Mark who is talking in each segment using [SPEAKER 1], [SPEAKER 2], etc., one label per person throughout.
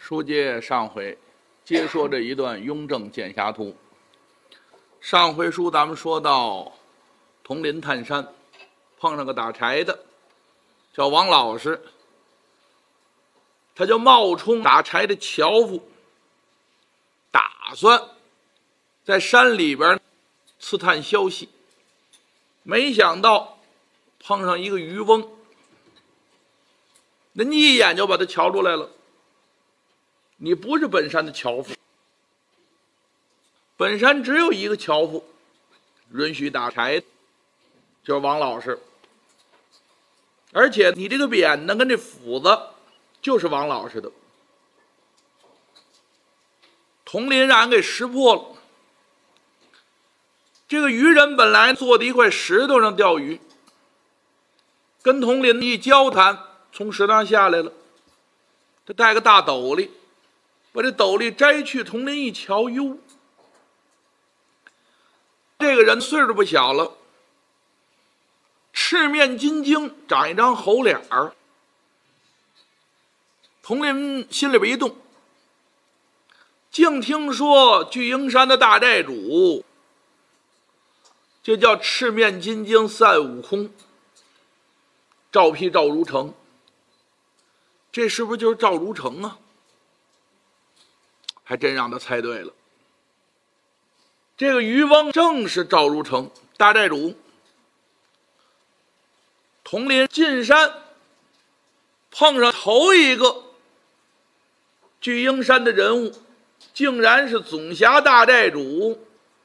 [SPEAKER 1] 书接上回，接说这一段雍正剑侠图。上回书咱们说到，铜林探山，碰上个打柴的，叫王老师，他就冒充打柴的樵夫，打算在山里边刺探消息，没想到碰上一个渔翁，人家一眼就把他瞧出来了。你不是本山的樵夫，本山只有一个樵夫允许打柴，就是王老师。而且你这个扁担跟这斧子就是王老师的。铜林让人给识破了。这个渔人本来坐在一块石头上钓鱼，跟铜林一交谈，从石头上下来了。他带个大斗笠，把这斗笠摘去，铜林一瞧，哟，这个人岁数不小了，赤面金睛，长一张猴脸儿。铜林心里边一动，竟听说巨鹰山的大寨主就叫赤面金睛赛悟空，赵丕赵如成，这是不是就是赵如成啊？还真让他猜对了。这个渔翁正是赵如成，大寨主。铜林进山，碰上头一个巨鹰山的人物，竟然是总辖大寨主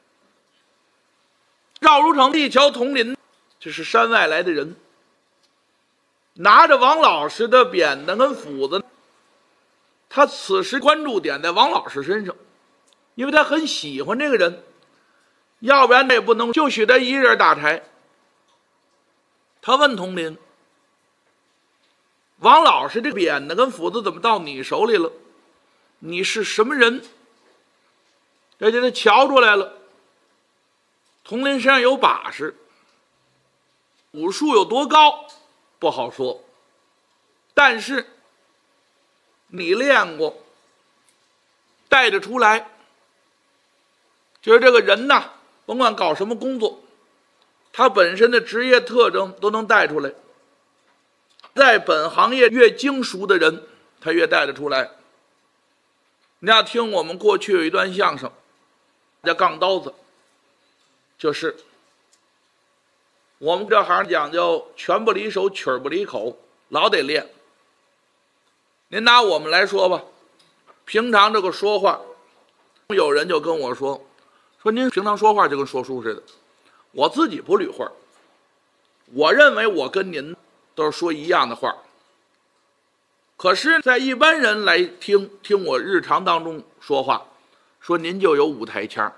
[SPEAKER 1] 赵如成。一瞧铜林，这是山外来的人，拿着王老师的扁担跟斧子。他此时关注点在王老师身上，因为他很喜欢这个人，要不然他也不能就许他一人打柴。他问铜林：“王老师这扁担跟斧子怎么到你手里了？你是什么人？”而且他瞧出来了，铜林身上有把式，武术有多高不好说，但是你练过，带得出来。就是这个人呐，甭管搞什么工作，他本身的职业特征都能带出来。在本行业越精熟的人，他越带得出来。你要听我们过去有一段相声叫杠刀子，就是我们这行讲究拳不离手，曲儿不离口，老得练。您拿我们来说吧，平常这个说话，有人就跟我说您平常说话就跟说书似的。我自己不捋会儿，我认为我跟您都是说一样的话，可是在一般人来听我日常当中说话，说您就有舞台腔。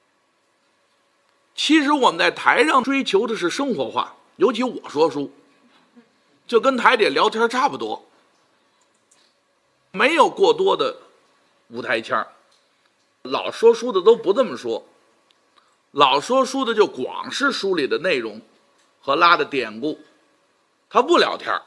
[SPEAKER 1] 其实我们在台上追求的是生活化，尤其我说书就跟台底聊天差不多，没有过多的舞台腔。老说书的都不这么说，老说书的就光是书里的内容和拉的典故，他不聊天。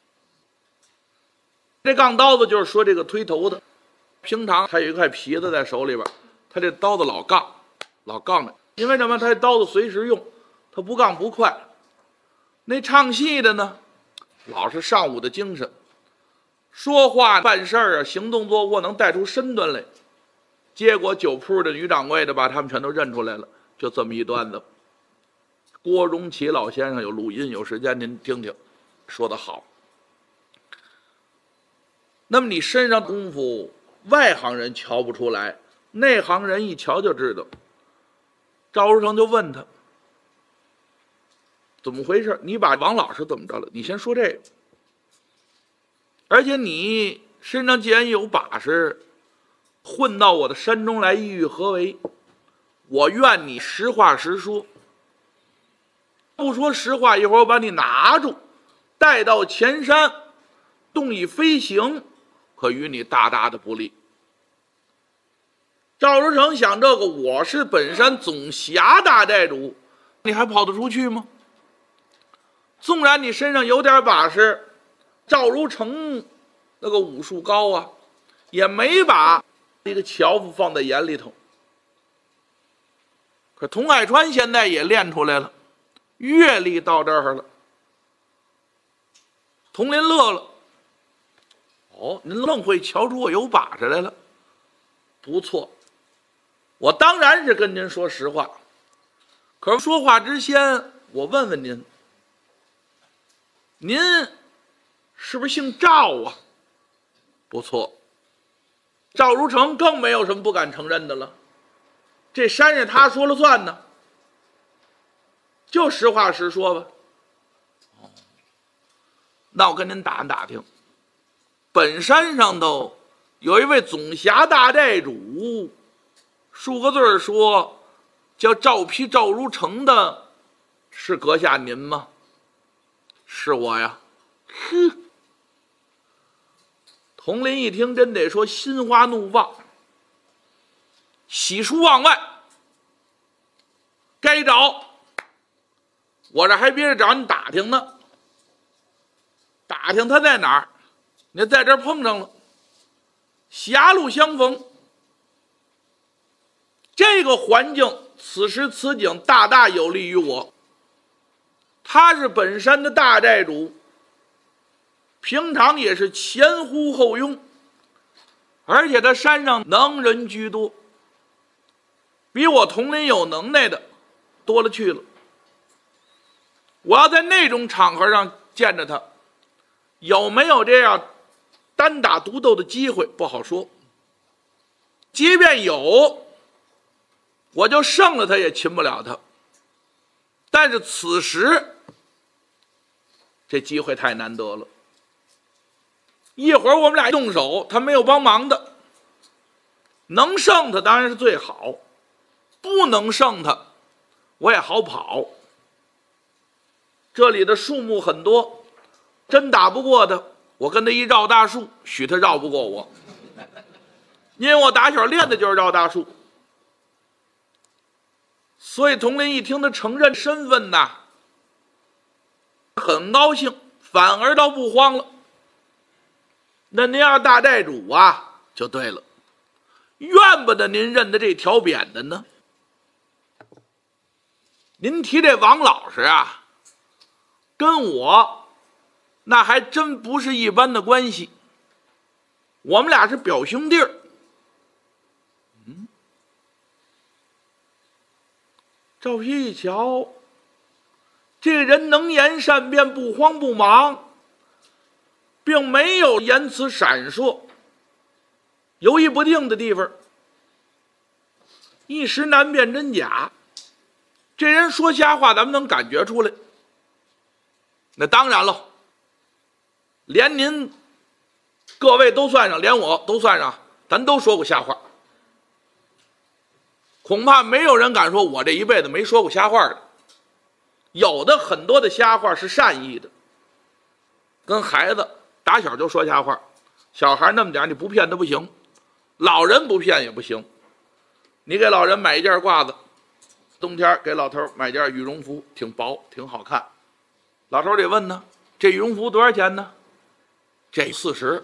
[SPEAKER 1] 这杠刀子就是说这个推头的，平常他有一块皮子在手里边，他这刀子老杠着，因为什么？他这刀子随时用，他不杠不快。那唱戏的呢，老是上午的精神，说话办事啊，行动作卧能带出身段来。结果酒铺的女掌柜的把他们全都认出来了，就这么一段子。郭荣启老先生有录音，有时间您听听，说得好。那么你身上功夫，外行人瞧不出来，内行人一瞧就知道。赵如成就问他怎么回事，你把王老师怎么着了？你先说这个。而且你身上既然有把式，混到我的山中来，意欲何为？我愿你实话实说。不说实话，一会儿我把你拿住，带到前山，动以飞行，可与你大大的不利。赵如成想这个，我是本山总辖大寨主，你还跑得出去吗？纵然你身上有点把式，赵如成那个武术高啊， 也没把这个樵夫放在眼里头。可童海川现在也练出来了，阅历到这儿了。童林乐了，哦，您愣会瞧出我有把式来了，不错。我当然是跟您说实话，可是说话之前，我问问您，您是不是姓赵啊？不错，赵如成更没有什么不敢承认的了。这山是他说了算呢，就实话实说吧。那我跟您打听，本山上头有一位总辖大寨主，数个字说叫赵丕赵如成的，是阁下您吗？是我呀。哼！童林一听，真得说心花怒放，喜出望外。该找，我这还憋着找你打听呢。打听他在哪儿？你在这儿碰上了，狭路相逢。这个环境，此时此景，大大有利于我。他是本山的大寨主，平常也是前呼后拥，而且他山上能人居多，比我同龄有能耐的多了去了。我要在那种场合上见着他，有没有这样单打独斗的机会不好说。即便有，我就胜了他也擒不了他。但是此时这机会太难得了，一会儿我们俩动手，他没有帮忙的，能胜他当然是最好，不能胜他我也好跑。这里的树木很多，真打不过他，我跟他一绕大树，许他绕不过我，因为我打小练的就是绕大树。所以童林一听他承认身份呐，很高兴，反而倒不慌了。那您要是大寨主啊，就对了，怨不得您认得这条匾的呢。您提这王老师啊，跟我那还真不是一般的关系，我们俩是表兄弟儿。赵丕一瞧，这个人能言善辩，不慌不忙，并没有言辞闪烁，犹豫不定的地方，一时难辨真假。这人说瞎话，咱们能感觉出来。那当然了，连您各位都算上，连我都算上，咱都说过瞎话。恐怕没有人敢说我这一辈子没说过瞎话的。有的很多的瞎话是善意的，跟孩子打小就说瞎话，小孩那么点你不骗他不行，老人不骗也不行。你给老人买一件褂子，冬天给老头买件羽绒服，挺薄挺好看，老头得问呢，这羽绒服多少钱呢？这40。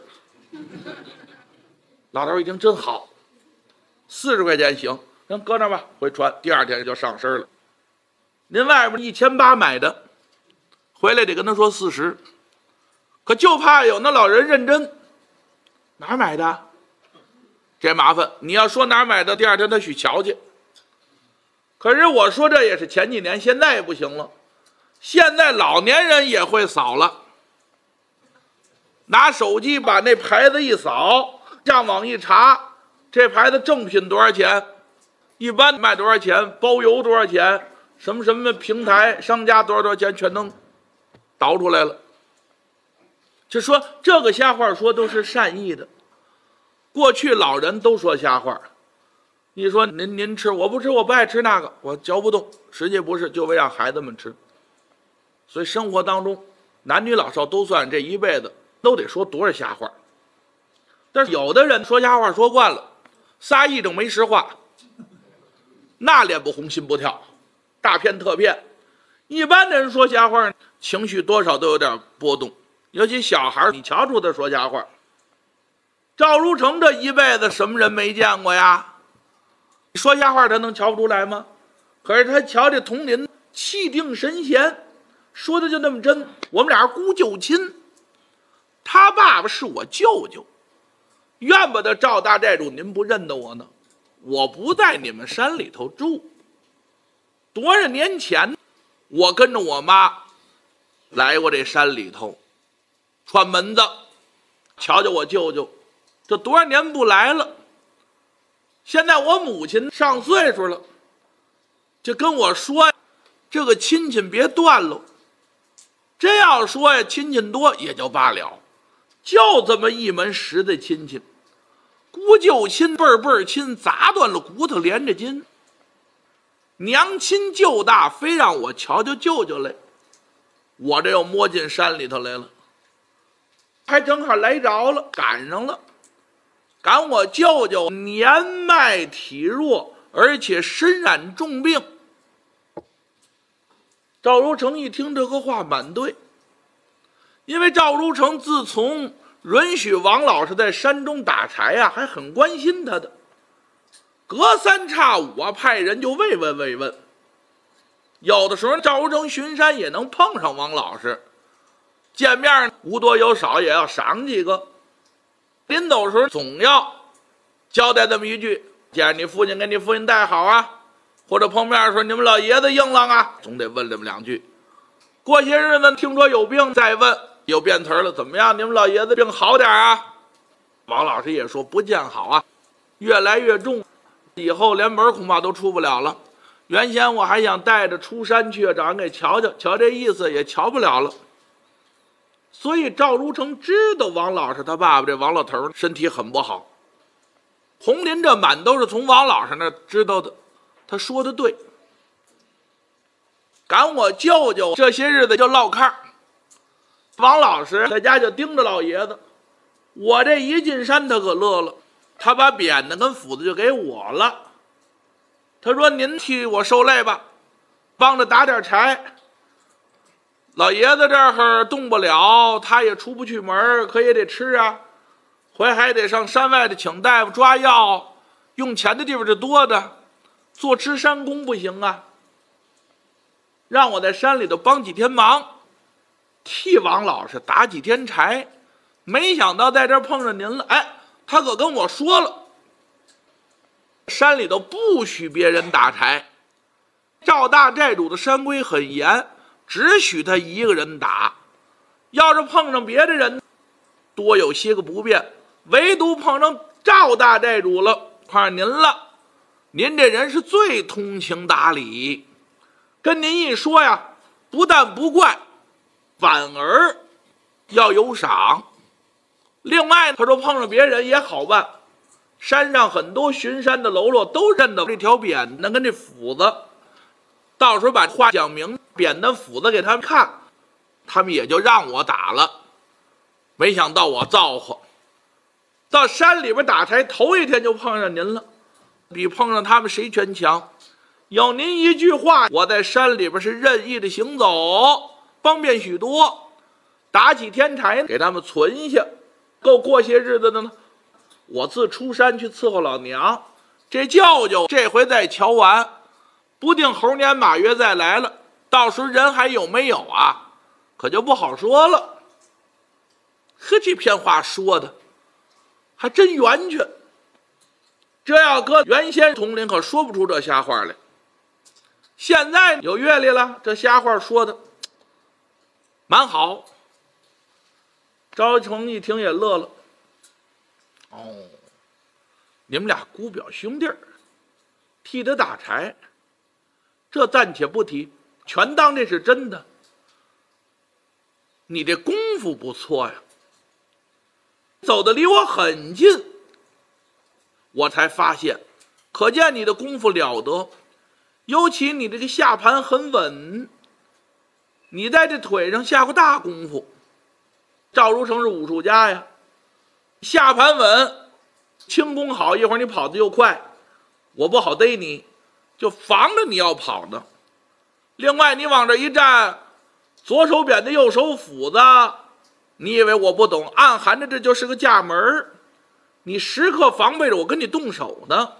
[SPEAKER 1] 老头一听真好，40块钱行，咱搁那吧，回穿，第二天就上身了。您外边1800买的，回来得跟他说40，可就怕有那老人认真，哪儿买的？这麻烦，你要说哪儿买的，第二天他去瞧去。可是我说这也是前几年，现在也不行了，现在老年人也会扫了，拿手机把那牌子一扫，上网一查，这牌子正品多少钱，一般卖多少钱，包邮多少钱，什么什么平台商家多少钱，全能倒出来了。就说这个瞎话说都是善意的，过去老人都说瞎话，你说您吃，我不吃，我不爱吃那个，我嚼不动，实际不是，就为让孩子们吃。所以生活当中男女老少都算，这一辈子都得说多少瞎话。但是有的人说瞎话说惯了，撒一整没实话，那脸不红心不跳，大骗特骗。一般的人说瞎话，情绪多少都有点波动，尤其小孩，你瞧出他说瞎话， 赵如成这一辈子什么人没见过呀？说瞎话他能瞧不出来吗？可是他瞧这佟林气定神闲，说的就那么真。我们俩姑舅亲，他爸爸是我舅舅，怨不得赵大寨主您不认得我呢。我不在你们山里头住，多少年前我跟着我妈来过这山里头串门子，瞧瞧我舅舅，这多少年不来了。现在我母亲上岁数了，就跟我说这个亲戚别断了。真要说呀，亲戚多也就罢了，就这么一门实的亲戚，姑舅亲辈辈亲，砸断了骨头连着筋。娘亲舅大，非让我瞧瞧舅舅来，我这又摸进山里头来了，还正好来着了，赶上了。赶我舅舅年迈体弱，而且身染重病。赵如成一听这个话满对，因为赵如成自从允许王老师在山中打柴啊，还很关心他的，隔三差五啊派人就慰问。有的时候赵如成巡山也能碰上王老师，见面无多有少也要赏几个。临走时候总要交代这么一句：见你父亲给你父亲带好啊，或者碰面的时候你们老爷子硬朗啊，总得问这么两句。过些日子听说有病再问，有变词了，怎么样？你们老爷子病好点啊？王老师也说不见好啊，越来越重，以后连门恐怕都出不了了。原先我还想带着出山去找人给瞧瞧，瞧这意思也瞧不了了。所以赵如成知道王老师他爸爸这王老头身体很不好，红林这满都是从王老师那知道的，他说的对。赶我舅舅这些日子就落炕，王老师在家就盯着老爷子。我这一进山他可乐了，他把扁担跟斧子就给我了。他说您替我受累吧，帮着打点柴。老爷子这儿动不了，他也出不去门，可也得吃啊，回还得上山外的请大夫抓药，用钱的地方是多的，做吃山工不行啊。让我在山里头帮几天忙，替王老师打几天柴。没想到在这儿碰上您了，哎，他可跟我说了，山里头不许别人打柴，赵大寨主的山规很严，只许他一个人打。要是碰上别的人，多有些个不便，唯独碰上赵大寨主了，碰上您了，您这人是最通情达理，跟您一说呀，不但不怪，反而要有赏。另外他说碰上别人也好办，山上很多巡山的喽啰都认得这条扁担跟这斧子，到时候把话讲明，扁担斧子给他们看，他们也就让我打了。没想到我造化，到山里边打柴头一天就碰上您了，比碰上他们谁全强。有您一句话，我在山里边是任意的行走，方便许多。打几天柴给他们存下，够过些日子的呢。我自出山去伺候老娘，这舅舅这回再瞧完，不定猴年马月再来了，到时候人还有没有啊，可就不好说了。呵，这篇话说的还真圆圈，这要搁原先统领可说不出这瞎话来。现在有阅历了，这瞎话说的蛮好。赵成一听也乐了，哦，你们俩姑表兄弟儿，替他打柴，这暂且不提，全当这是真的。你这功夫不错呀，走得离我很近，我才发现，可见你的功夫了得，尤其你这个下盘很稳，你在这腿上下过大功夫。赵如成是武术家呀，下盘稳，轻功好，一会儿你跑得又快，我不好逮你，就防着你要跑呢。另外你往这一站，左手扁的右手斧子，你以为我不懂，暗含着这就是个架门。 你时刻防备着我跟你动手呢。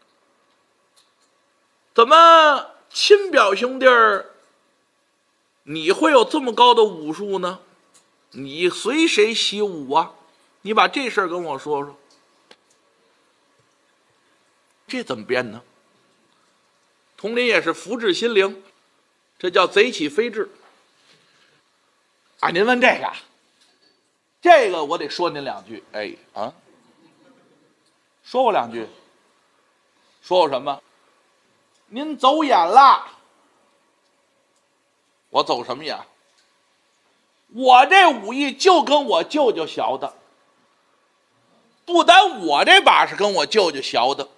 [SPEAKER 1] 怎么亲表兄弟儿，你会有这么高的武术呢？你随谁习武啊？你把这事儿跟我说说。这怎么变呢？佟林也是福至心灵，这叫贼起非智。啊，您问这个我得说您两句。说我两句。说我什么？您走眼了。我走什么眼？我这武艺就跟我舅舅学的，不单我这把是跟我舅舅学的，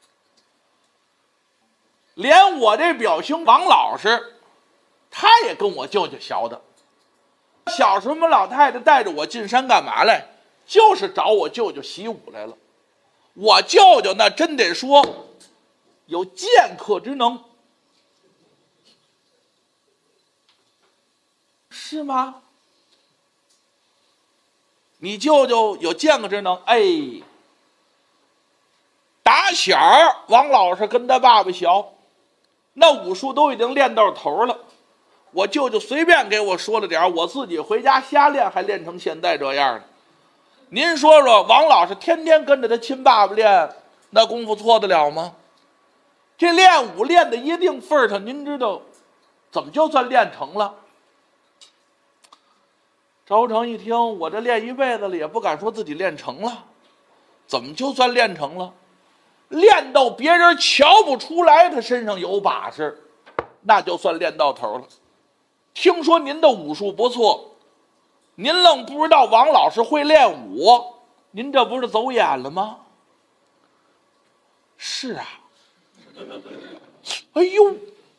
[SPEAKER 1] 连我这表兄王老师，他也跟我舅舅学的。小时候我们老太太带着我进山干嘛来？就是找我舅舅习武来了。我舅舅那真得说有剑客之能。是吗？你舅舅有剑客之能？打小王老师跟他爸爸学，那武术都已经练到头了。我舅舅随便给我说了点，我自己回家瞎练，还练成现在这样呢。您说说，王老师天天跟着他亲爸爸练，那功夫错得了吗？这练武练到一定份上，您知道怎么就算练成了？赵成一听，我这练一辈子了，也不敢说自己练成了，怎么就算练成了？练到别人瞧不出来他身上有把式，那就算练到头了。听说您的武术不错，您愣不知道王老师会练武，您这不是走眼了吗？是啊。哎呦，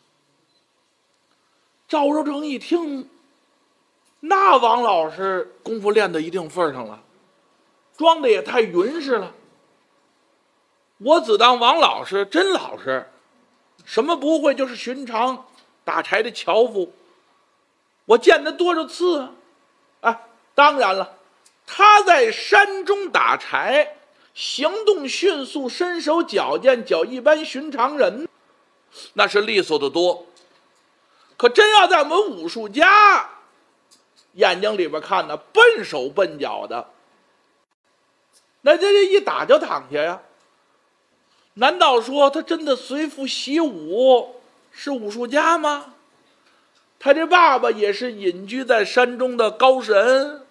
[SPEAKER 1] 赵州成一听，那王老师功夫练到一定份上了，装的也太匀实了。我只当王老师真老实，什么不会就是寻常打柴的樵夫。我见他多少次啊？当然了，他在山中打柴，行动迅速，身手矫健，较一般寻常人那是利索得多。可真要在我们武术家眼睛里边看呢，笨手笨脚的，那这一打就躺下呀。难道说他真的随父习武，是武术家吗？他这爸爸也是隐居在山中的高神，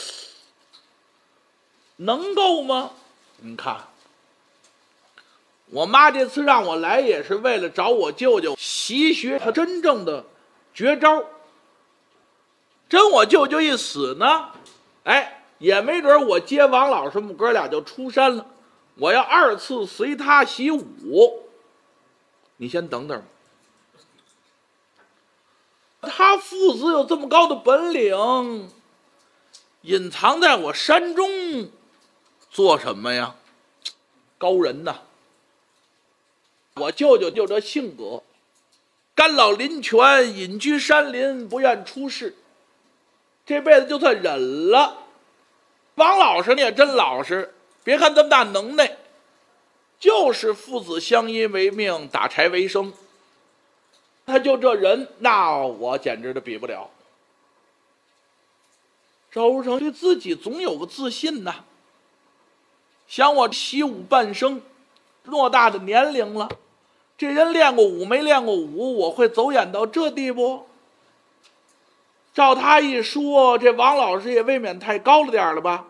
[SPEAKER 1] 能够吗？你看，我妈这次让我来也是为了找我舅舅习学他真正的绝招。真我舅舅一死呢，也没准我接王老师我们哥俩就出山了。我要二次随他习武，你先等等。他父子有这么高的本领，隐藏在我山中做什么呀？高人呐！我舅舅就这性格，干老林泉，隐居山林，不愿出世，这辈子就算忍了。王老师你也真老实，别看这么大能耐，就是父子相依为命，打柴为生。他就这人，那我简直的比不了。赵如成对自己总有个自信呐，想我习武半生，偌大的年龄了，这人练过武没练过武，我会走眼到这地步？照他一说，这王老师也未免太高了点了吧？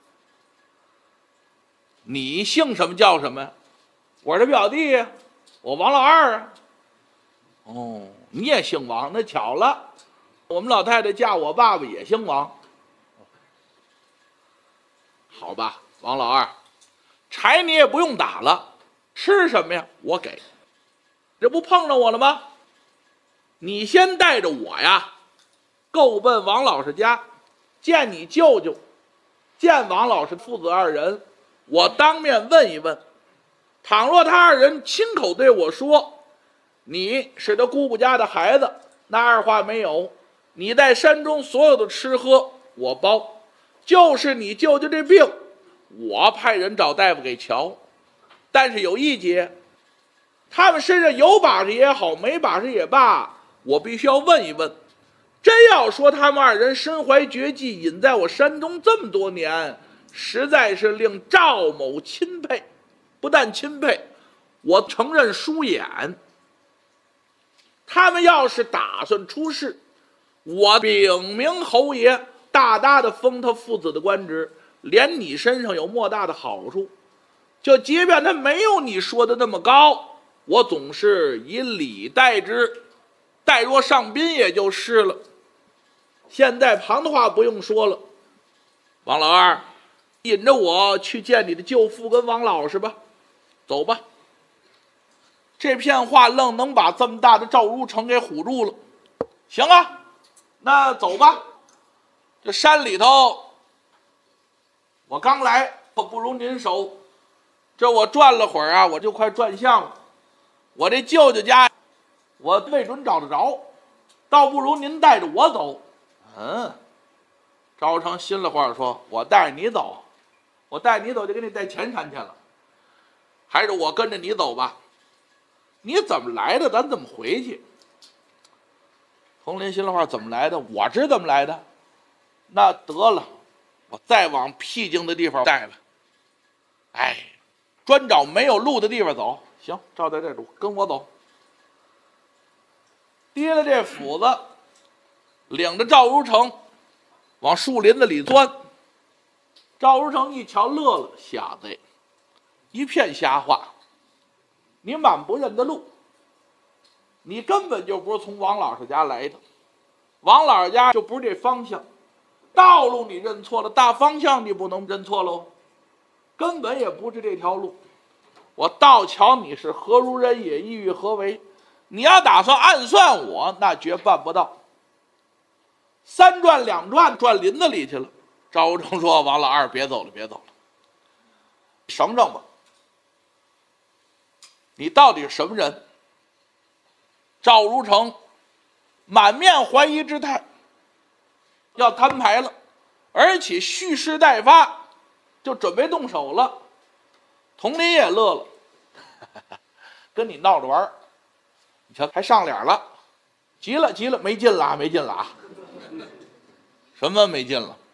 [SPEAKER 1] 你姓什么叫什么呀？我这表弟，我王老二啊。哦，你也姓王，那巧了，我们老太太嫁我爸爸也姓王。好吧，王老二，柴你也不用打了，吃什么呀？我给，这不碰上我了吗？你先带着我呀，够奔王老师家，见你舅舅，见王老师父子二人，我当面问一问，倘若他二人亲口对我说你是他姑姑家的孩子，那二话没有，你在山中所有的吃喝我包，就是你舅舅这病我派人找大夫给瞧，但是有一节，他们身上有把式也好，没把式也罢，我必须要问一问。真要说他们二人身怀绝技，隐在我山中这么多年，实在是令赵某钦佩。不但钦佩，我承认疏眼。他们要是打算出事，我禀明侯爷，大大的封他父子的官职，连你身上有莫大的好处。就即便他没有你说的那么高，我总是以礼待之，待若上宾也就是了。现在旁的话不用说了，王老二，引着我去见你的舅父跟王老师吧，走吧。这片话愣能把这么大的赵如成给唬住了。行啊，那走吧。这山里头，我刚来，不如您手。这我转了会儿啊，我就快转向了。我这舅舅家，我未准找得着，倒不如您带着我走。赵成心里话说：“我带着你走，我带你走就给你带前山去了，还是我跟着你走吧？你怎么来的，咱怎么回去？”佟林心里话：“怎么来的？我知怎么来的。那得了，我再往僻静的地方带吧。哎，专找没有路的地方走。行，照在这住，跟我走。”提了这斧子，领着赵如成往树林子里钻。赵如成一瞧乐了：“小子，一片瞎话，你满不认得路，你根本就不是从王老师家来的，王老师家就不是这方向，道路你认错了，大方向你不能认错喽，根本也不是这条路。我倒瞧你是何如人也，意欲何为？你要打算暗算我，那绝办不到。”三转两转，转林子里去了。赵如成说：“王老二，别走了，别走了，省省吧。你到底是什么人？”赵如成满面怀疑之态，要摊牌了，而且蓄势待发，就准备动手了。佟林也乐了，跟你闹着玩，你瞧还上脸了，急了急了，没劲了，没劲了啊！什么没劲了？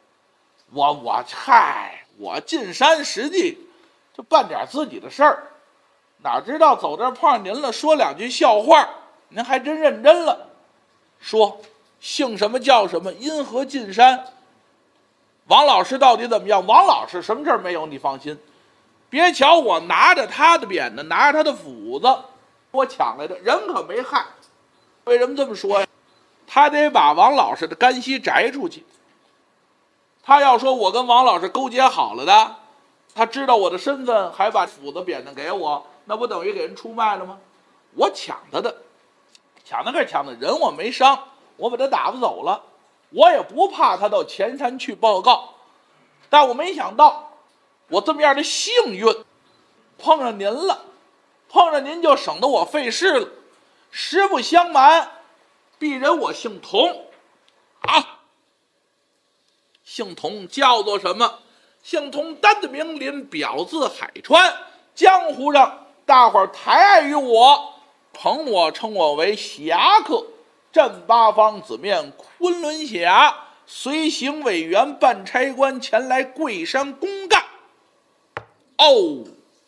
[SPEAKER 1] 我进山实际就办点自己的事儿，哪知道走这碰上您了，说两句笑话，您还真认真了。说姓什么叫什么，因何进山？王老师到底怎么样？王老师什么事儿没有，你放心。别瞧我拿着他的扁担，拿着他的斧子，我抢来的，人可没害。为什么这么说呀？他得把王老师的干系摘出去。他要说我跟王老师勾结好了的，他知道我的身份，还把斧子扁担给我，那不等于给人出卖了吗？我抢他的，抢他个抢的，人我没伤，我把他打发走了，我也不怕他到前山去报告。但我没想到，我这么样的幸运碰上您了，碰上您就省得我费事了。实不相瞒，鄙人我姓童啊，姓童叫做什么？姓童单字名林，表字海川，江湖上大伙儿抬爱于我，捧我称我为侠客，镇八方子面昆仑峡，随行委员办差官前来桂山公干。哦，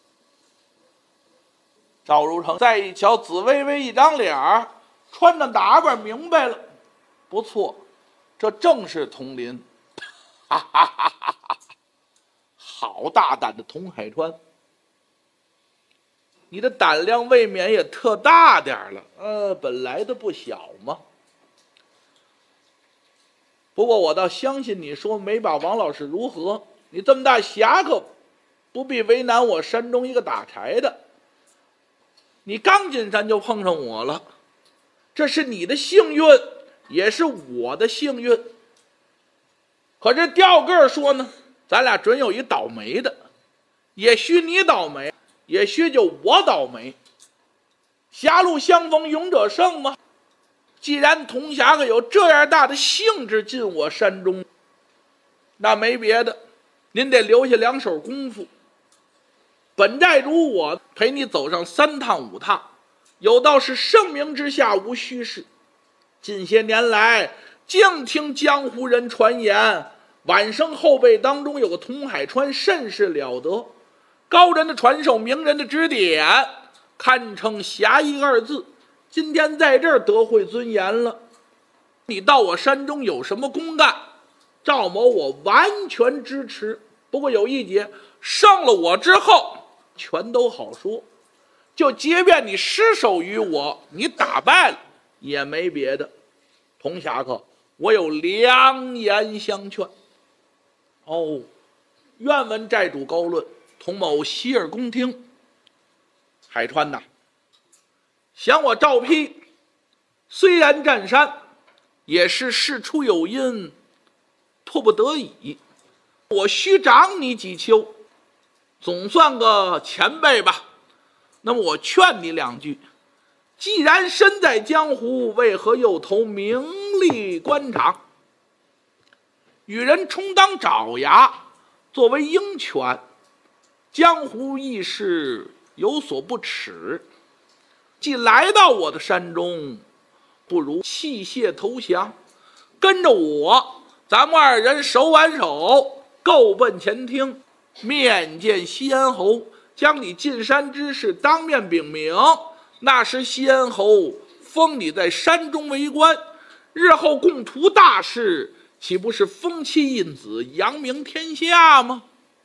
[SPEAKER 1] 赵如成再一瞧紫薇薇一张脸儿，穿着打扮明白了，不错，这正是佟林。哈哈哈哈哈！好大胆的佟海川，你的胆量未免也特大点了，本来的不小嘛。不过我倒相信你说没把王老师如何，你这么大侠客，不必为难我山中一个打柴的。你刚进山就碰上我了，这是你的幸运，也是我的幸运。可是掉个说呢，咱俩准有一倒霉的，也许你倒霉，也许就我倒霉。狭路相逢勇者胜嘛。既然佟侠客有这样大的兴致进我山中，那没别的， 您得留下2手功夫。本寨主我陪你走上3趟5趟，有道是盛名之下无虚事。近些年来，净听江湖人传言，晚生后辈当中有个童海川，甚是了得，高人的传授，名人的指点，堪称侠义2字。今天在这儿得会尊严了。你到我山中有什么公干，赵某我完全支持。不过有一节，胜了我之后全都好说，就即便你失手于我，你打败了也没别的。童侠客，我有良言相劝。哦，愿闻寨主高论，童某洗耳恭听。海川呐，想我赵丕虽然占山，也是事出有因，迫不得已。我须长你几秋，总算个前辈吧。那么我劝你2句，既然身在江湖，为何又投名利官场？与人充当爪牙，作为鹰犬，江湖义士有所不耻。既来到我的山中，不如弃械投降，跟着我，咱们2人手挽手，够奔前厅，面见西安侯，将你进山之事当面禀明。那时西安侯封你在山中为官，日后共图大事，岂不是封妻印子，扬名天下吗？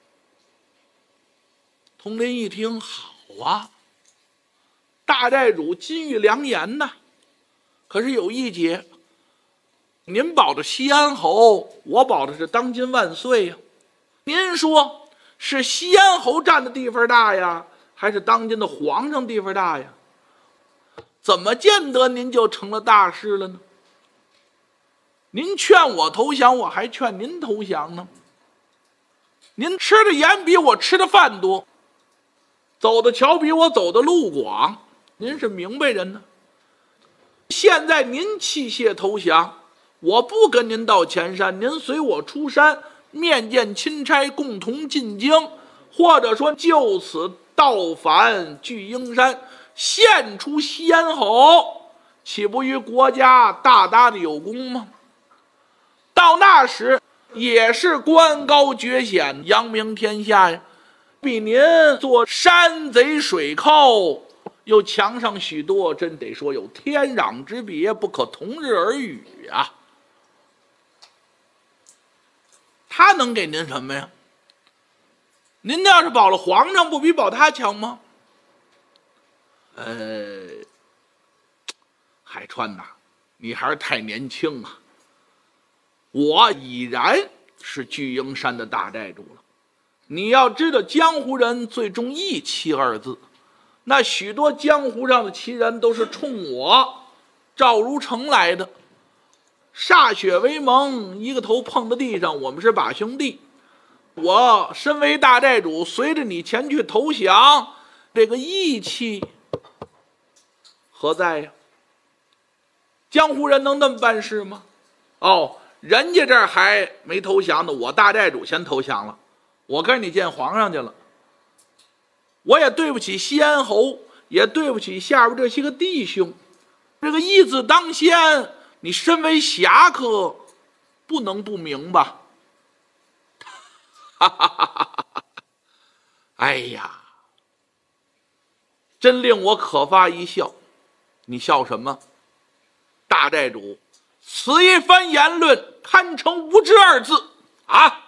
[SPEAKER 1] 佟林一听，好啊，大寨主金玉良言呐。可是有一节，您保的西安侯，我保的是当今万岁呀。您说是西安侯占的地方大呀，还是当今的皇上地方大呀？怎么见得您就成了大事了呢？您劝我投降，我还劝您投降呢。您吃的盐比我吃的饭多，走的桥比我走的路广，您是明白人呢。现在您弃械投降，我不跟您到前山，您随我出山，面见钦差，共同进京，或者说就此倒返聚英山，献出西安侯，岂不于国家大大的有功吗？到那时也是官高爵显，扬名天下呀，比您做山贼水寇又强上许多，真得说有天壤之别，不可同日而语啊。他能给您什么呀？您要是保了皇上，不比保他强吗？海川呐，你还是太年轻啊。我已然是聚英山的大寨主了。你要知道，江湖人最重义气2字，那许多江湖上的奇人都是冲我赵如成来的，歃血为盟，一个头碰到地上，我们是把兄弟。我身为大寨主，随着你前去投降，这个义气何在呀？江湖人能那么办事吗？哦，人家这儿还没投降呢，我大寨主先投降了，我跟你见皇上去了。我也对不起西安侯，也对不起下边这些个弟兄。这个义字当先，你身为侠客，不能不明吧？哈哈哈哈哈！哎呀，真令我可发一笑。你笑什么？大寨主，此一番言论堪称无知2字啊！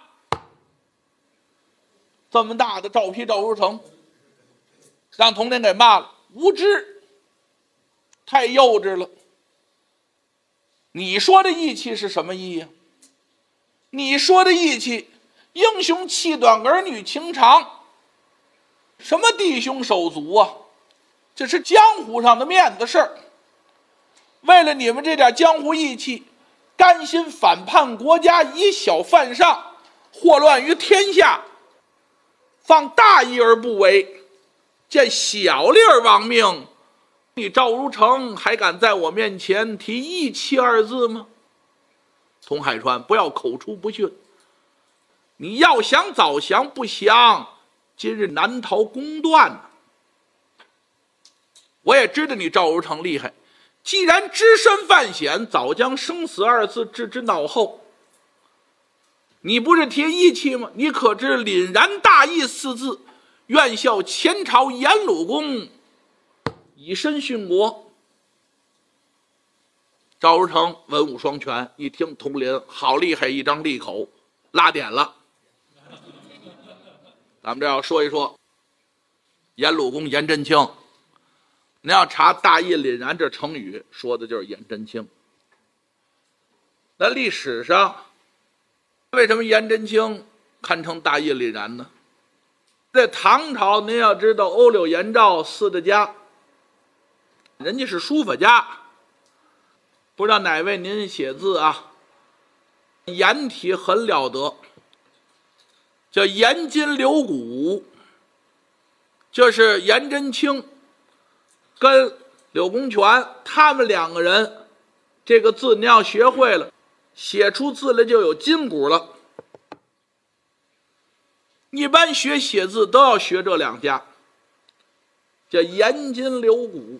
[SPEAKER 1] 这么大的赵丕赵如成，让佟林给骂了，无知，太幼稚了。你说的义气是什么义呀？你说的义气，英雄气短，儿女情长，什么弟兄手足啊？这是江湖上的面子事儿。为了你们这点江湖义气，甘心反叛国家，以小犯上，祸乱于天下，放大义而不为，见小利而亡命。你赵如成还敢在我面前提义气2字吗？童海川，不要口出不逊。 你要想早降，不降，今日难逃公断呢。我也知道你赵如成厉害，既然只身犯险，早将生死二字置之脑后。你不是贴义气吗？你可知凛然大义四字，愿效前朝颜鲁公，以身殉国。赵如成文武双全，一听佟林好厉害，一张利口，拉点了。咱们这要说一说颜鲁公颜真卿。您要查大义凛然这成语，说的就是颜真卿。那历史上为什么颜真卿堪称大义凛然呢？在唐朝，您要知道欧柳颜赵四大家，人家是书法家，不知道哪位您写字啊，颜体很了得，叫颜筋柳骨，就是颜真卿跟柳公权他们两个人，这个字你要学会了，写出字来就有筋骨了。一般学写字都要学这两家，叫颜筋柳骨。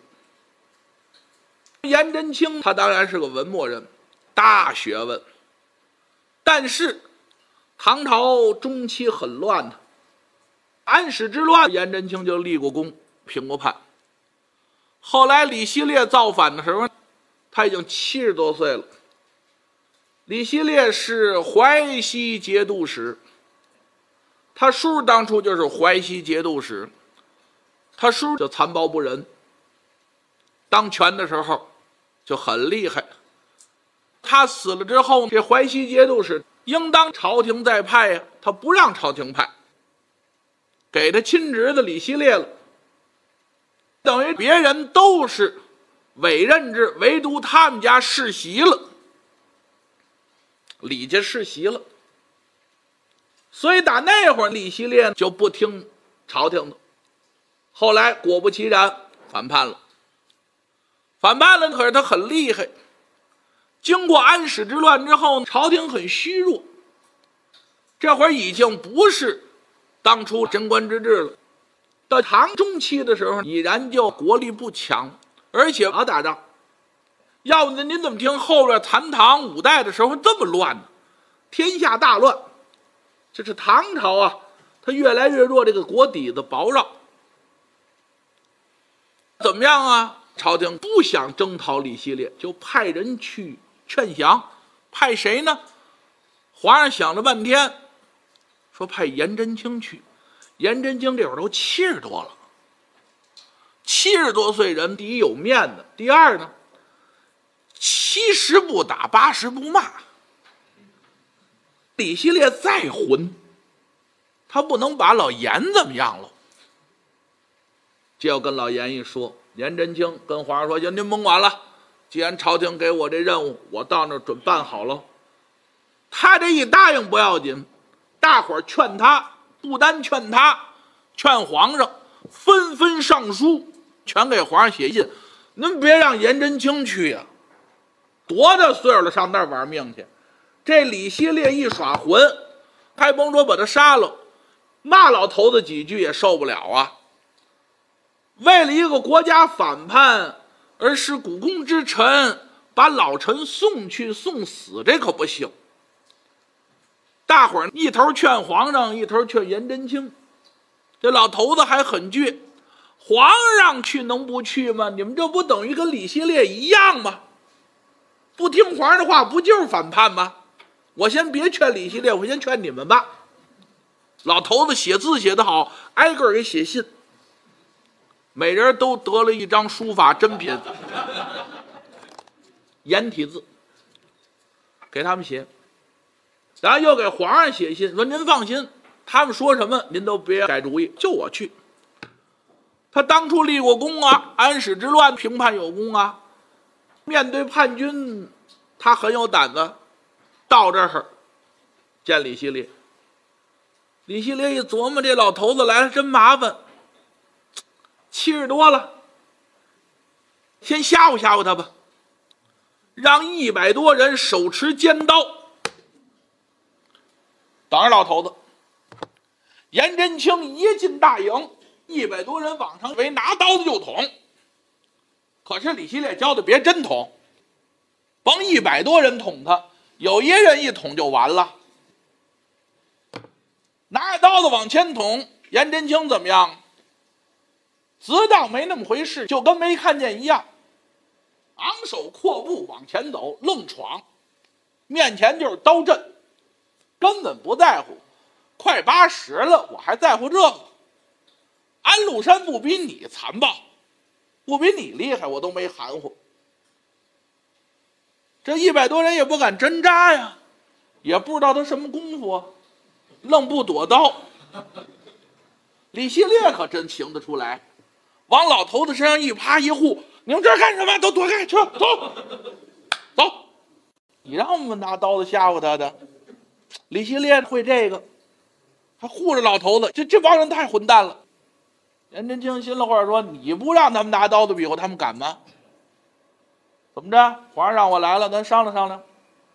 [SPEAKER 1] 颜真卿他当然是个文墨人，大学问，但是唐朝中期很乱的，安史之乱，颜真卿就立过功，平过叛。后来李希烈造反的时候，他已经70多岁了。李希烈是淮西节度使，他叔当初就是淮西节度使，他叔就残暴不仁，当权的时候就很厉害。他死了之后，这淮西节度使应当朝廷再派呀，他不让朝廷派，给他亲侄子李希烈了。等于别人都是委任制，唯独他们家世袭了，李家世袭了。所以打那会儿，李希烈就不听朝廷的。后来果不其然，反叛了。反叛了，可是他很厉害。经过安史之乱之后，朝廷很虚弱，这会儿已经不是当初贞观之治了。到唐中期的时候，已然就国力不强，而且老打仗。要不您怎么听后边残唐5代的时候这么乱呢？天下大乱。这是唐朝啊，它越来越弱，这个国底子薄弱。怎么样啊？朝廷不想征讨李希烈，就派人去劝降。派谁呢？皇上想了半天，说派颜真卿去。颜真卿这会儿都70多了，70多岁人，第一有面子，第二呢，70不打80不骂。李希烈再混，他不能把老颜怎么样了。就要跟老颜一说，颜真卿跟皇上说：“行，您甭管了，既然朝廷给我这任务，我到那儿准办好了。”他这一答应不要紧，大伙儿劝他，不单劝他，劝皇上，纷纷上书，全给皇上写信。您别让颜真卿去呀，多大岁数了，上那儿玩命去？这李希烈一耍混，还甭说把他杀了，骂老头子几句也受不了啊。为了一个国家反叛而使股肱之臣把老臣送去送死，这可不行。大伙儿一头劝皇上，一头劝颜真卿。这老头子还很倔，皇上去能不去吗？你们这不等于跟李希烈一样吗？不听皇上的话，不就是反叛吗？我先别劝李希烈，我先劝你们吧。老头子写字写得好，挨个给写信，每人都得了一张书法珍品，颜体字，给他们写。然后又给皇上写信，说您放心，他们说什么您都别改主意，就我去。他当初立过功啊，安史之乱平叛有功啊，面对叛军他很有胆子。到这儿见李希烈，李希烈一琢磨，这老头子来了真麻烦，70多了，先吓唬吓唬他吧，让100多人手持尖刀等着老头子。颜真卿一进大营，100多人往上围，拿刀子就捅。可是李希烈教的别真捅，甭100多人捅他，有一人一捅就完了。拿着刀子往前捅，颜真卿怎么样？自当没那么回事，就跟没看见一样，昂首阔步往前走，愣闯，面前就是刀阵，根本不在乎。快80了，我还在乎这个？安禄山不比你残暴，不比你厉害，我都没含糊。这100多人也不敢真扎呀，也不知道他什么功夫啊，愣不躲刀。李希烈可真行得出来，往老头子身上一趴一护，你们这干什么？都躲开，去走走！你让我们拿刀子吓唬他的？李希烈会这个，还护着老头子，这帮人太混蛋了。颜真卿心里话说：你不让他们拿刀子比划，他们敢吗？怎么着？皇上让我来了，咱商量商量。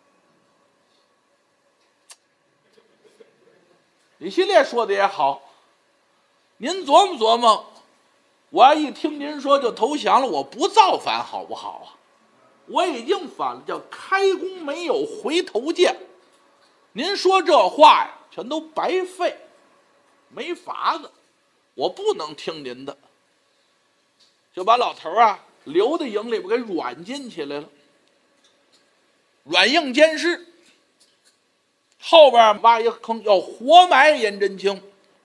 [SPEAKER 1] 李希烈说的也好，您琢磨琢磨，我要一听您说就投降了，我不造反好不好啊？我已经反了，叫开弓没有回头箭。您说这话呀，全都白费，没法子，我不能听您的。就把老头啊留在营里边给软禁起来了，软硬兼施。后边挖一个坑，要活埋颜真卿。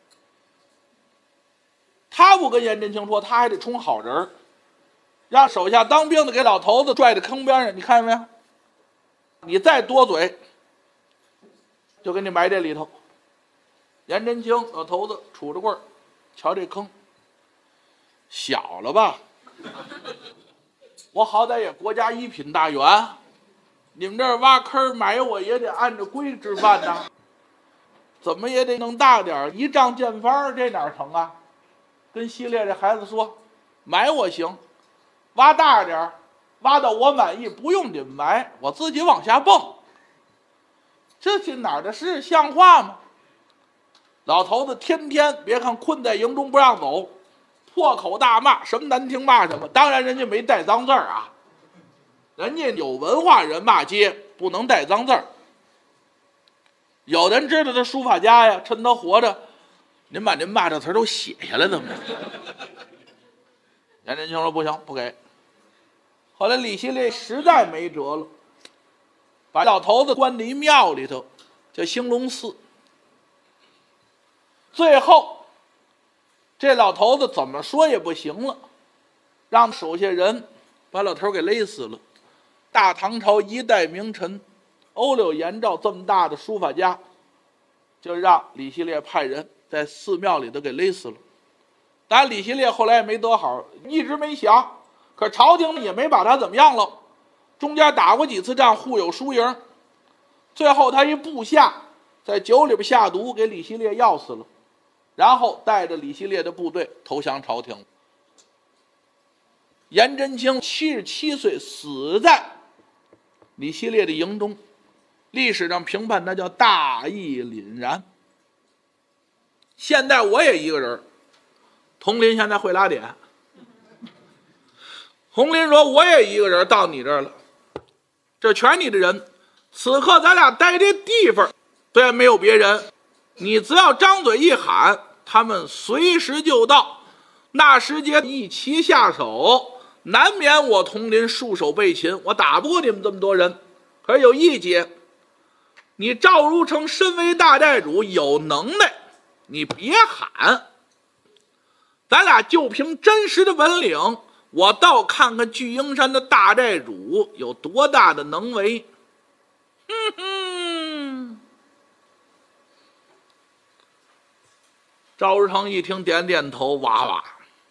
[SPEAKER 1] 他不跟颜真卿说，他还得充好人，让手下当兵的给老头子拽在坑边上。你看见没有？你再多嘴，就给你埋这里头。颜真卿老头子杵着棍儿，瞧这坑小了吧？我好歹也国家1品大员，你们这儿挖坑埋我也得按着规制办呐，怎么也得弄大点，1丈见方，这哪成啊？跟希烈这孩子说，埋我行，挖大点，挖到我满意，不用你们埋，我自己往下蹦。这去哪儿的事，像话吗？老头子天天别看困在营中不让走，破口大骂，什么难听骂什么。当然人家没带脏字儿啊，人家有文化人骂街不能带脏字儿。有人知道他书法家呀，趁他活着，您把您骂这词儿都写下来怎么着？颜真卿说不行，不给。后来李希烈实在没辙了，把老头子关在一庙里头，叫兴隆寺。最后这老头子怎么说也不行了，让手下人把老头给勒死了。大唐朝一代名臣欧柳颜照这么大的书法家，就让李希烈派人在寺庙里头给勒死了。当然李希烈后来也没得好，一直没降，可朝廷也没把他怎么样了，中间打过几次仗，互有输赢。最后他一部下在酒里边下毒，给李希烈药死了，然后带着李希烈的部队投降朝廷。颜真卿77岁死在李希烈的营中，历史上评判他叫大义凛然。现在我也一个人，佟林现在会拉点。佟林说我也一个人到你这儿了，这全你的人，此刻咱俩待这地方虽然没有别人，你只要张嘴一喊，他们随时就到，那时间一齐下手，难免我佟林束手被擒，我打不过你们这么多人。可是有一节，你赵如成身为大寨主有能耐，你别喊，咱俩就凭真实的本领，我倒看看巨鹰山的大寨主有多大的能为。赵如成一听点点头，哇哇，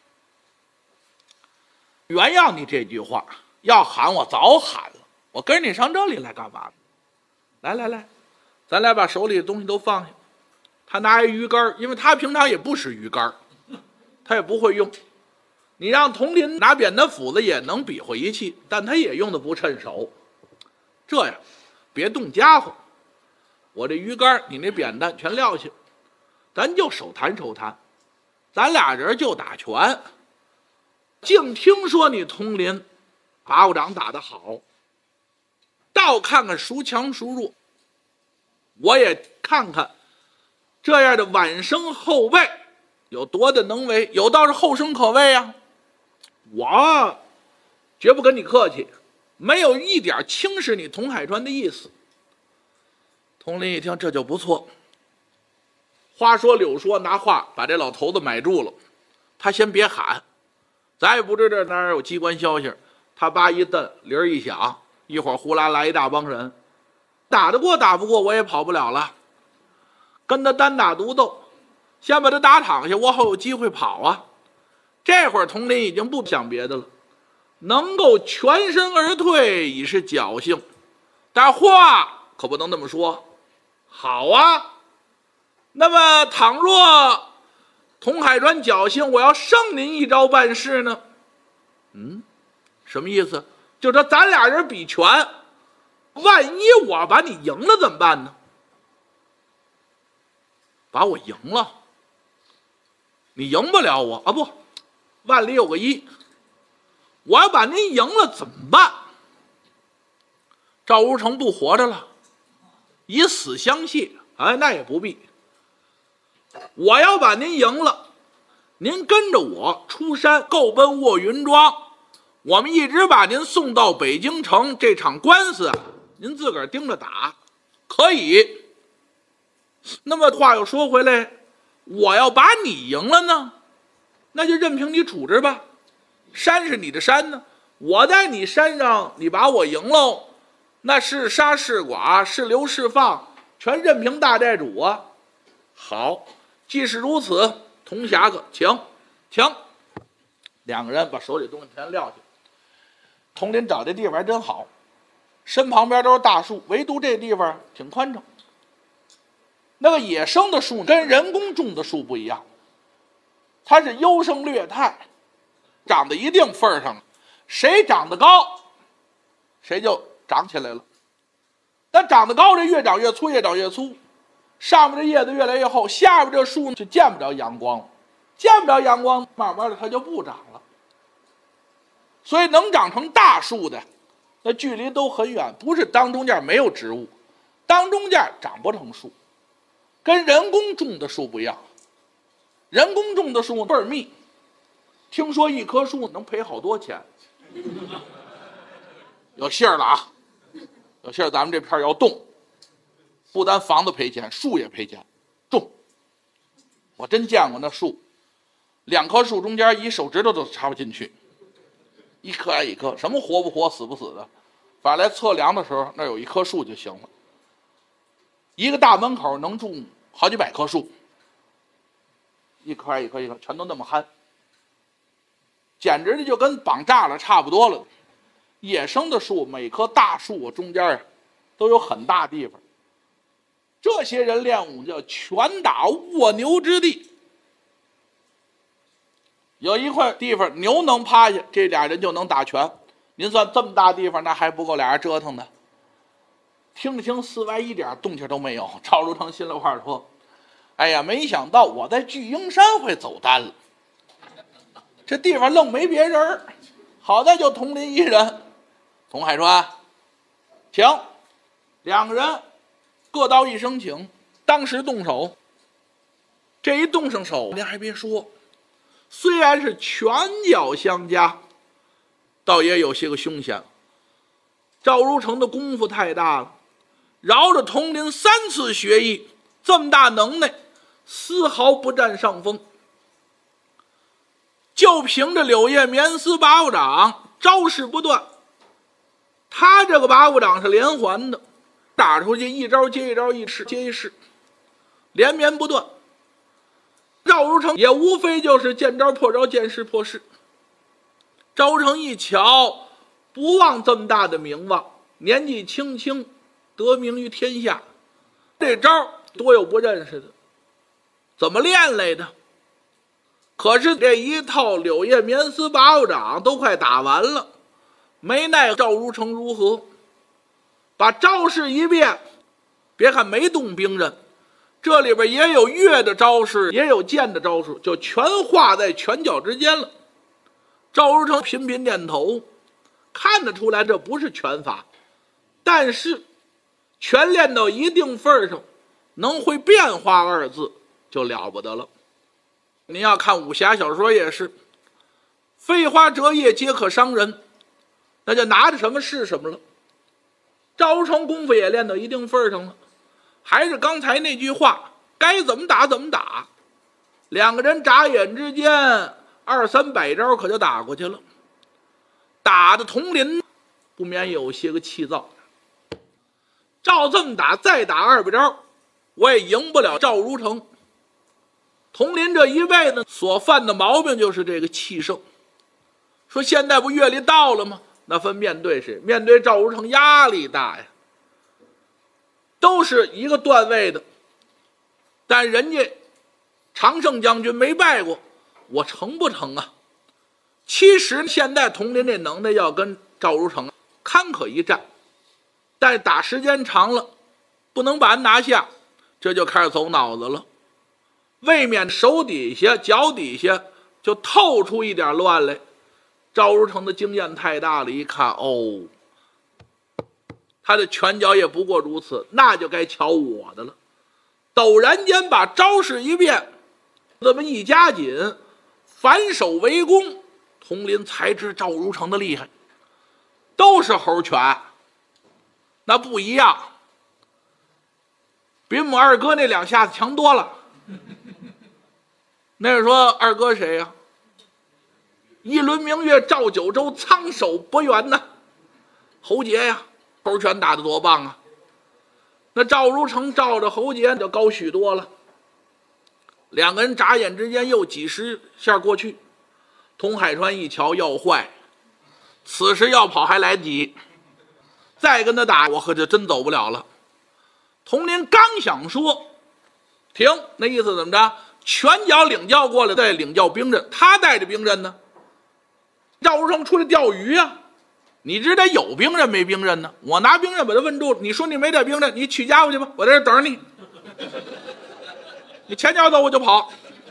[SPEAKER 1] 原谅你这句话，要喊我早喊了，我跟你上这里来干嘛？来来来，咱俩把手里的东西都放下。他拿一鱼竿，因为他平常也不使鱼竿，他也不会用。你让佟林拿扁担斧子也能比划一气，但他也用的不趁手。这样别动家伙， 我这鱼竿你那扁担全撂下，咱就手谈手谈，咱俩人就打拳。净听说你佟林把我掌打得好，倒看看孰强孰弱，我也看看这样的晚生后辈有多的能为，有道是后生可畏啊。我绝不跟你客气，没有一点轻视你佟海川的意思。佟林一听这就不错，话说柳说，拿话把这老头子买住了。他先别喊，咱也不知道哪儿有机关消息。他叭一蹬，铃儿一响，一会儿呼啦来一大帮人，打得过打不过我也跑不了了，跟他单打独斗，先把他打躺下，我好有机会跑啊。这会儿佟林已经不想别的了，能够全身而退已是侥幸，但话可不能那么说。好啊，那么倘若佟海川侥幸我要胜您一招办事呢？什么意思？就说咱俩人比拳，万一我把你赢了怎么办呢？把我赢了，你赢不了我啊！不，万里有个一，我要把您赢了怎么办？赵如成不活着了，以死相谢。哎，那也不必。我要把您赢了，您跟着我出山，够奔卧云庄，我们一直把您送到北京城，这场官司您自个儿盯着打，可以。那么话又说回来，我要把你赢了呢，那就任凭你处置吧。山是你的山呢，我在你山上，你把我赢喽，那是杀是剐，是留是放，全任凭大寨主啊。好，既是如此，佟侠客，请。两个人把手里东西全撂下。佟林找这地方还真好，身旁边都是大树，唯独这地方挺宽敞。那个野生的树跟人工种的树不一样，它是优胜劣汰，长到一定份上，谁长得高，谁就长起来了。但长得高，这越长越粗，越长越粗，上面的叶子越来越厚，下面这树就见不着阳光了，见不着阳光，慢慢的它就不长了。所以能长成大树的，那距离都很远，不是当中间没有植物，当中间长不成树。跟人工种的树不一样，人工种的树倍儿密，听说一棵树能赔好多钱。有信儿了啊，有信儿，咱们这片要动，不单房子赔钱，树也赔钱。种，我真见过那树，两棵树中间一手指头都插不进去，一棵挨一棵，什么活不活死不死的，反正来测量的时候那有一棵树就行了。一个大门口能种好几百棵树，一棵挨一棵，全都那么憨，简直就跟绑栅栏差不多了。野生的树，每棵大树中间都有很大地方。这些人练武叫拳打卧牛之地，有一块地方牛能趴下，这俩人就能打拳。您算这么大地方，那还不够俩人折腾的。听了听，寺外一点动静都没有。赵如成心里话说：“哎呀，没想到我在巨鹰山会走单了，这地方愣没别人，好在就佟林一人。”佟海川，请。两个人各道一声请，当时动手。这一动上手，您还别说，虽然是拳脚相加，倒也有些个凶险。赵如成的功夫太大了，饶着佟林3次学艺，这么大能耐，丝毫不占上风。就凭着柳叶棉丝八卦掌，招式不断。他这个八卦掌是连环的，打出去一招接一招，一式接一式，连绵不断。赵如成也无非就是见招破招，见势破势。赵如成一瞧，不忘这么大的名望，年纪轻轻得名于天下，这招多有不认识的，怎么练来的？可是这一套柳叶棉丝八卦掌都快打完了，没奈赵如成如何，把招式一变， 别看没动兵刃，这里边也有跃的招式，也有剑的招数，就全化在拳脚之间了。赵如成频频点头，看得出来这不是拳法，但是拳练到一定份上，能会变化二字就了不得了。您要看武侠小说也是，飞花折叶皆可伤人，那就拿着什么是什么了。赵如成功夫也练到一定份上了，还是刚才那句话，该怎么打怎么打。两个人眨眼之间200-300招可就打过去了，打的佟林不免有些个气躁。照这么打，再打200招，我也赢不了赵如成。佟林这一辈子所犯的毛病就是这个气盛，说现在不月里到了吗？那分面对谁？面对赵如成压力大呀，都是一个段位的，但人家常胜将军没败过，我成不成啊？其实现在佟林这能耐要跟赵如成堪可一战，但打时间长了，不能把人拿下，这就开始走脑子了。未免手底下脚底下就透出一点乱来。赵如成的经验太大了，一看哦，他的拳脚也不过如此，那就该瞧我的了。陡然间把招式一变，这么一加紧，反手围攻，佟林才知赵如成的厉害。都是猴拳，那不一样，比我们二哥那2下子强多了。那是说二哥谁呀？一轮明月照九州，苍手伯元呢？侯杰呀，猴拳打得多棒啊！那赵如成照着侯杰就高许多了。两个人眨眼之间又几十下过去，佟海川一瞧要坏，此时要跑还来得及，再跟他打我可就真走不了了。佟林刚想说停，那意思怎么着？拳脚领教过来，再领教兵刃，他带着兵刃呢。赵如成出来钓鱼啊，你这得有兵刃没兵刃呢？我拿兵刃把他问住了，你说你没带兵刃，你取家伙去吧，我在这等着你。你前脚走我就跑。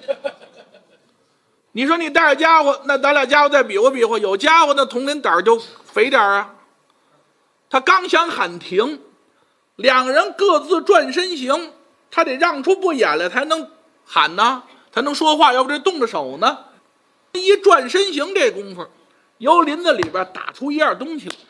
[SPEAKER 1] 你说你带着家伙，那咱俩家伙再比划比划，有家伙那佟林胆就肥点啊。他刚想喊停，两个人各自转身行，他得让出步眼来才能喊呢，才能说话，要不这动着手呢。一转身行这功夫，由林子里边打出一样东西来。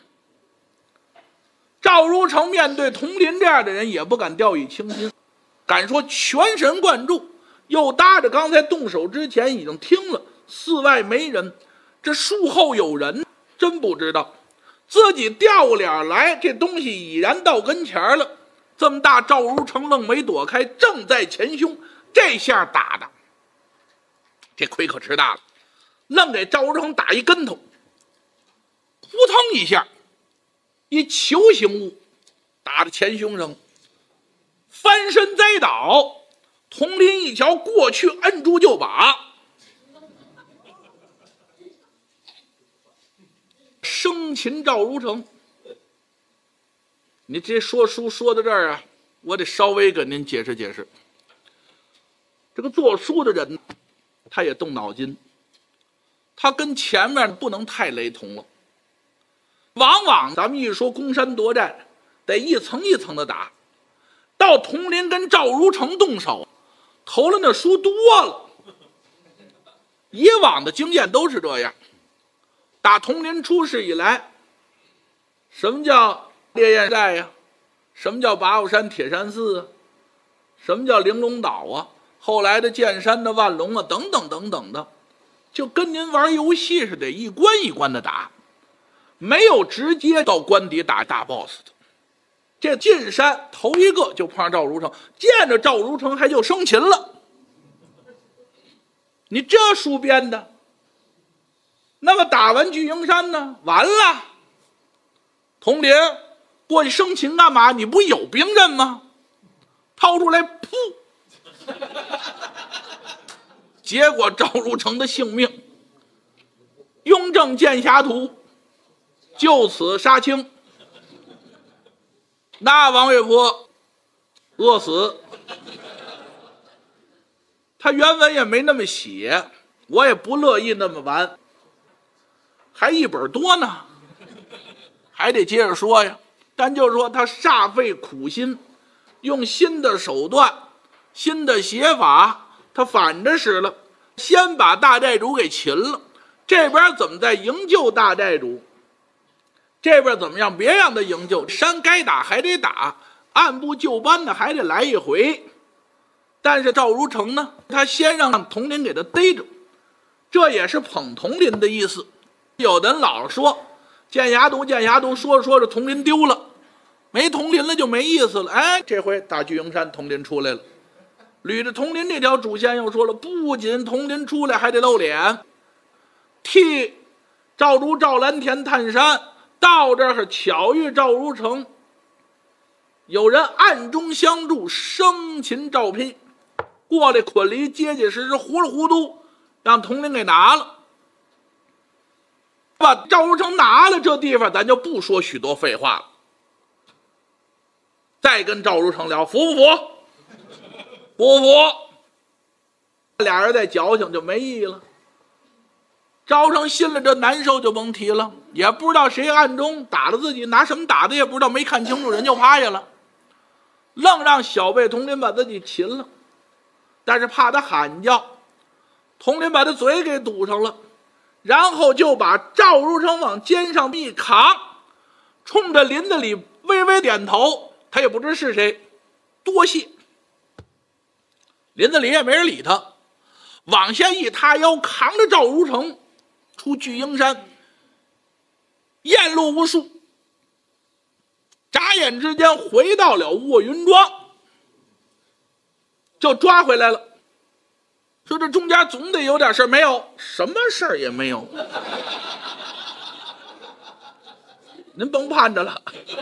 [SPEAKER 1] 赵如成面对佟林这样的人也不敢掉以轻心，敢说全神贯注，又搭着刚才动手之前已经听了寺外没人，这树后有人，真不知道自己掉过脸来，这东西已然到跟前了。这么大赵如成愣没躲开，正在前胸，这下打的这亏可吃大了，愣给赵如成打一跟头，扑腾一下，一球形物打在前胸上，翻身栽倒。佟林一瞧过去，摁住就把，生擒赵如成。你这说书说到这儿啊，我得稍微跟您解释解释。这个做书的人他也动脑筋，他跟前面不能太雷同了。往往咱们一说攻山夺寨，得一层一层的打，到佟林跟赵如成动手，投了那书多了。以往的经验都是这样，打佟林出世以来，什么叫烈焰寨呀？什么叫八宝山铁山寺啊？什么叫玲珑岛啊？后来的剑山的万隆啊，等等等等的，就跟您玩游戏似的，一关一关的打，没有直接到关底打大 boss 的。这进山头一个就碰上赵如成，见着赵如成还就生擒了。你这书编的，那么打完巨营山呢？完了，佟林过去生擒干嘛？你不有兵刃吗？掏出来，噗！结果赵如成的性命，雍正剑侠图就此杀青。那王月波饿死。他原文也没那么写，我也不乐意那么完，还一本多呢，还得接着说呀。但就是说他煞费苦心，用新的手段、新的写法，他反着使了。先把大寨主给擒了，这边怎么再营救大寨主？这边怎么样？别让他营救，山该打还得打，按部就班的还得来一回。但是赵如成呢，他先让佟林给他逮着，这也是捧佟林的意思。有的人老说见牙毒见牙毒，说着说着佟林丢了，没佟林了就没意思了。哎，这回大聚营山佟林出来了，捋着佟林这条主线又说了，不仅佟林出来还得露脸，替赵如赵蓝田探山，到这儿巧遇赵如成，有人暗中相助，生擒赵丕，过来捆离结结实实，糊里糊涂让佟林给拿了。把赵如成拿了，这地方咱就不说许多废话了，再跟赵如成聊，服不服？不服。俩人再矫情就没意义了。赵如成心里这难受就甭提了，也不知道谁暗中打了自己，拿什么打的也不知道，没看清楚，人就趴下了，愣让小辈佟林把自己擒了。但是怕他喊叫，佟林把他嘴给堵上了，然后就把赵如成往肩上一扛，冲着林子里微微点头，他也不知是谁，多谢。林子里也没人理他，往下一塌腰，扛着赵如成出聚英山，雁路无数，眨眼之间回到了卧云庄，就抓回来了。说这中间总得有点事儿，没有，什么事儿也没有。您甭盼着了，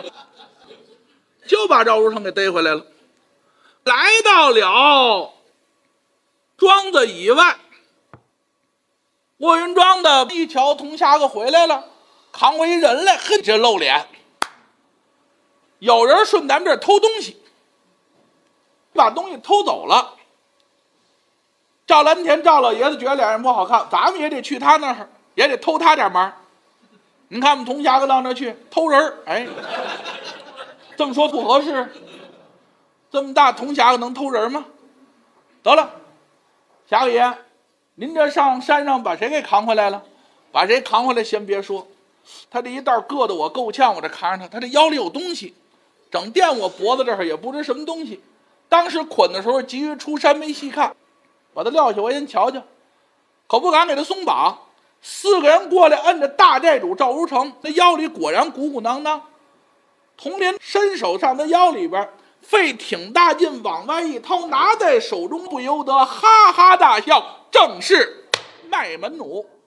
[SPEAKER 1] 就把赵如成给逮回来了。来到了庄子以外，卧云庄的一瞧佟瞎子回来了，扛回人来，哼，这露脸。有人顺咱们这儿偷东西，把东西偷走了。赵蓝田赵老爷子觉得俩人不好看，咱们也得去他那儿，也得偷他点忙。你看我们佟瞎子到那儿去偷人，哎，这么说不合适。这么大佟瞎子能偷人吗？得了，瞎子爷，您这上山上把谁给扛回来了？把谁扛回来先别说，他这一袋硌得我够呛，我这扛着他，他这腰里有东西，整垫我脖子这儿也不知什么东西。当时捆的时候急于出山没细看，把他撂下，我先瞧瞧，可不敢给他松绑。4个人过来摁着大寨主赵如成，那腰里果然鼓鼓囊囊。佟林伸手上他腰里边，费挺大劲往外一掏，拿在手中不由得哈哈大笑，正是卖门弩。